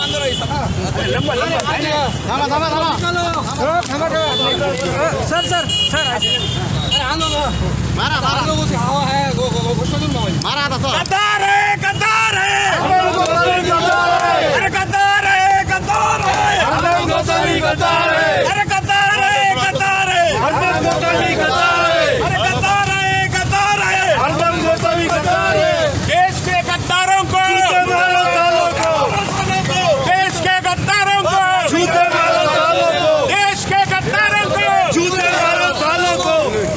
Sir sir sir मारा लोगों से हवा है मारा था सर गद्दार है गद्दार है अरे गद्दार है गद्दार है अरे गद्दार है गद्दार है अरे गद्दार है गद्दार है अरे गद्दार है गद्दार है देश के गद्दारों को देश के गद्दारों को देश के गद्दारों को जूते मारो सालों को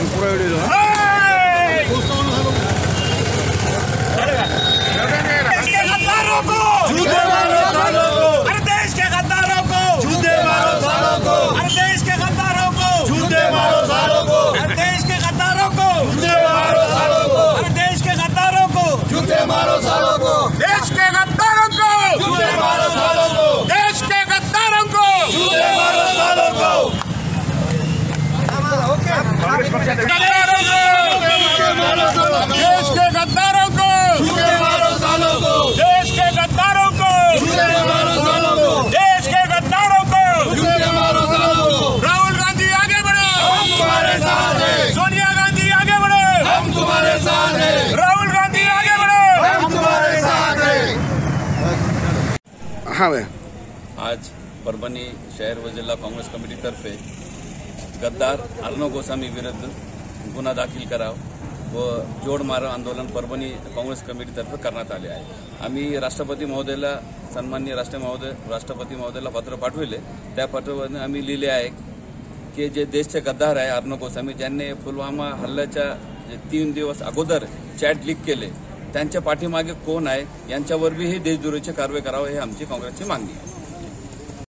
जूते मारो सालों को अरे देश के गद्दारों को जूते मारो सालों को अरे देश के गद्दारों को जूते मारो सालों को अरे देश के गद्दारों को जूते मारो सालों को अरे देश के गद्दारों को जूते मारो सालों को देश के गद्दारों को जूते मारो सालों को देश के गद्दारों को जूते मारो सालों को देश के गद्दारों को जूते मारो सालों को देश के गद्दारों को जूते मारो सालों को देश के गद्दारों को जूते मारो सालों को राहुल गांधी आगे बढ़ो हम तुम्हारे साथ हैं सोनिया गांधी आगे बढ़ो हम तुम्हारे साथ हैं राहुल गांधी आगे बढ़ो हम तुम्हारे साथ हैं। हाँ भाई आज परभणी शहर व जिल्हा काँग्रेस कमिटीतर्फे गद्दार अर्णव गोस्वामी विरुद्ध गुन्हा दाखल करावा व जोडमारा आंदोलन परभणी काँग्रेस कमिटीतर्फे करण्यात आले आहे। आम्ही राष्ट्रपती महोदयाला सन्माननीय राष्ट्रपती महोदयाला पत्र पाठविले। त्या पत्रामध्ये आम्ही लिहिले आहे की जे देशचे गद्दार आहे अर्णव गोस्वामी ज्यांनी पुलवामा हल्ल्याच्या 3 दिवस अगोदर चॅट लीक केले त्यांच्या पाठीमागे कोण आहे यांच्यावर ही देशद्रोहीची कारवाई करावी ही आमची काँग्रेसची मागणी आहे।